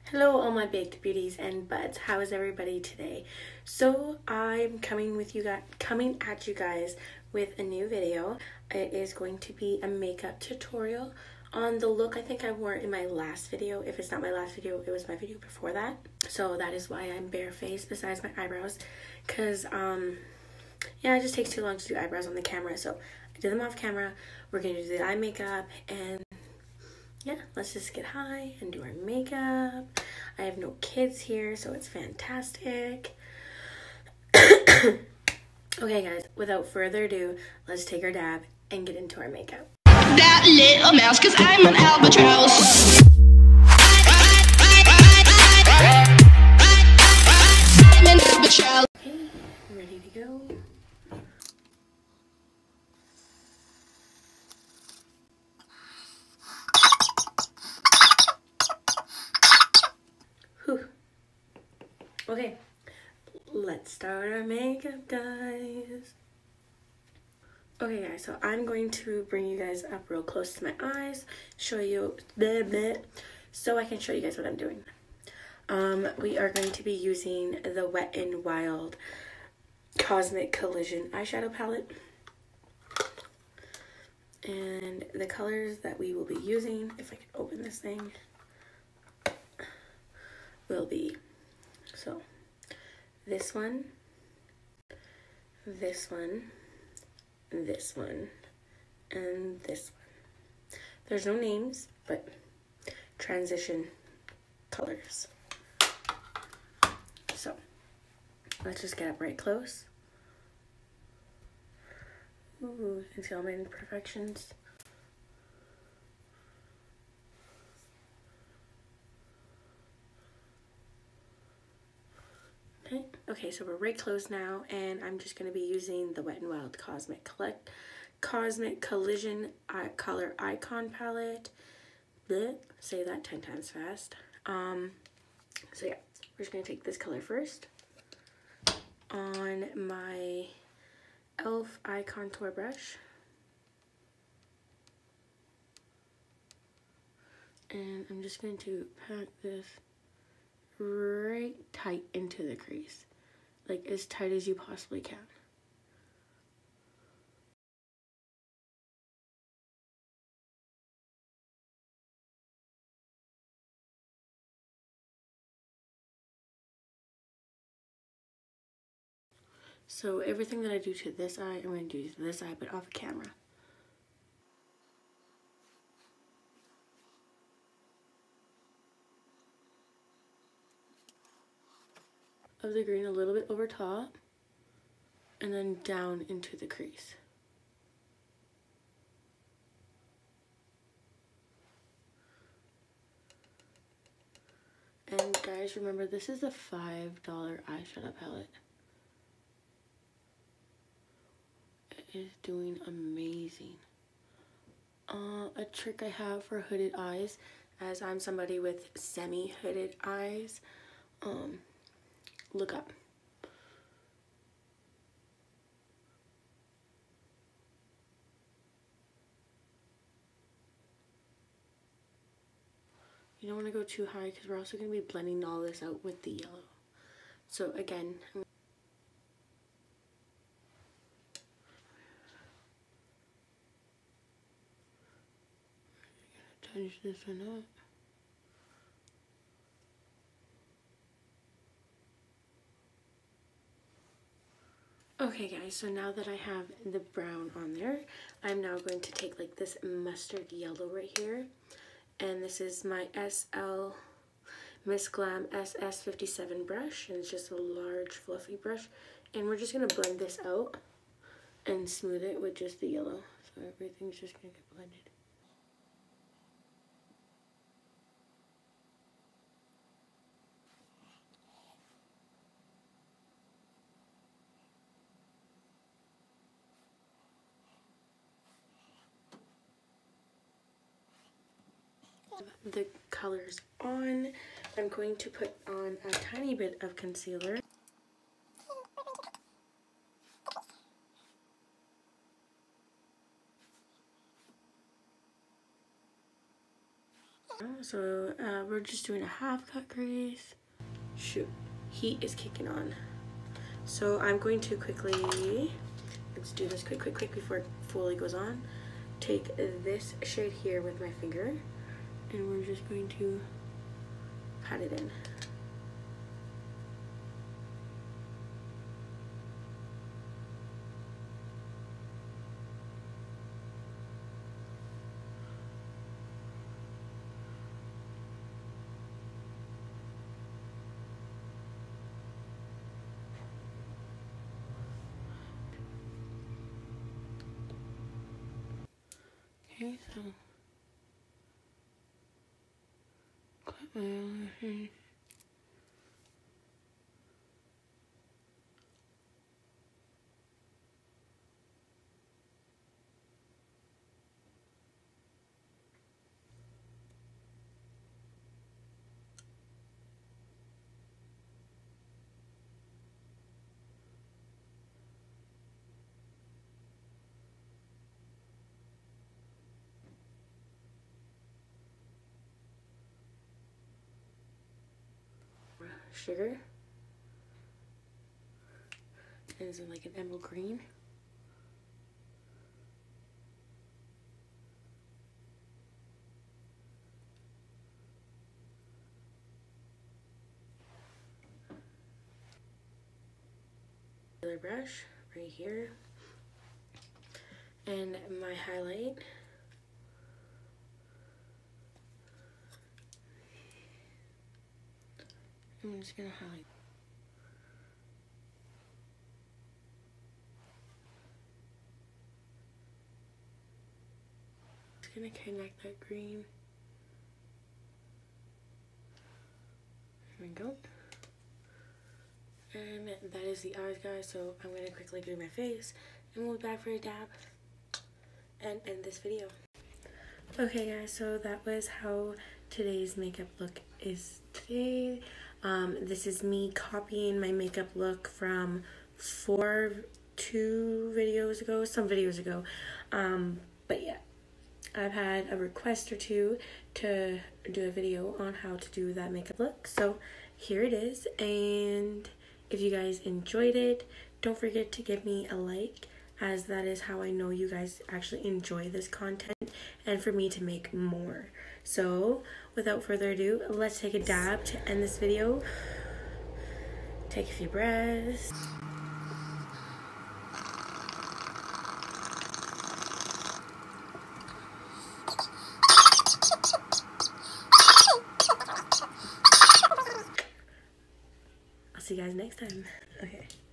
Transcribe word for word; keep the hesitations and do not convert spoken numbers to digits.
Hello all my baked beauties and buds. How is everybody today? So I'm coming with you guys coming at you guys with a new video. It is going to be a makeup tutorial on the look I think I wore in my last video. If it's not my last video, it was my video before that. So that is why I'm barefaced besides my eyebrows, because um yeah, it just takes too long to do eyebrows on the camera. So I did them off camera. We're gonna do the eye makeup, and yeah, let's just get high and do our makeup. I have no kids here, so it's fantastic. Okay guys, without further ado, let's take our dab and get into our makeup. That little mouse, cause I'm an albatross. I'm an albatross. Okay, ready to go. Whew. Okay, let's start our makeup, guys. Okay guys, so I'm going to bring you guys up real close to my eyes, show you a bit, so I can show you guys what I'm doing. Um, we are going to be using the Wet and Wild Cosmic Collision eyeshadow palette. And the colors that we will be using, if I can open this thing, will be, so, this one, this one, this one, and this one. There's no names, but transition colors. So, let's just get up right close. Ooh, you can see all my imperfections. Okay, okay, so we're right close now, and I'm just going to be using the Wet and Wild Cosmic Collect Cosmic Collision eye, Color Icon Palette. Blech, say that ten times fast. Um, so yeah, we're just going to take this color first on my e l f eye contour brush. And I'm just going to pat this right tight into the crease, like as tight as you possibly can. So everything that I do to this eye, I'm going to do to this eye, but off camera. Of the green a little bit over top, and then down into the crease. And guys, remember, this is a five dollar eyeshadow palette. It is doing amazing. Uh, a trick I have for hooded eyes, as I'm somebody with semi-hooded eyes, um, look up. You don't want to go too high, because we're also going to be blending all this out with the yellow. So again, I'm gonna touch this one up. Okay guys, so now that I have the brown on there, I'm now going to take like this mustard yellow right here. And this is my S L Miss Glam S S fifty-seven brush, and it's just a large fluffy brush. And we're just going to blend this out and smooth it with just the yellow. So everything's just going to get blended. The colors on, I'm going to put on a tiny bit of concealer. So uh, we're just doing a half cut crease. Shoot, heat is kicking on. So I'm going to quickly, let's do this quick, quick, quick before it fully goes on. Take this shade here with my finger, and we're just going to pat it in. Okay, so cut my eyelashes. Sugar, and it's in like an emerald green. Brush right here, and my highlight. I'm just gonna highlight. Just gonna connect that green. There we go. And that is the eyes, guys. So I'm gonna quickly do my face, and we'll be back for a dab and end this video. Okay, guys. So that was how today's makeup look is today. Um, this is me copying my makeup look from four, two videos ago, some videos ago. Um, but yeah, I've had a request or two to do a video on how to do that makeup look. So here it is. And if you guys enjoyed it, don't forget to give me a like, as that is how I know you guys actually enjoy this content and for me to make more. So without further ado, let's take a dab to end this video. Take a few breaths. I'll see you guys next time. Okay.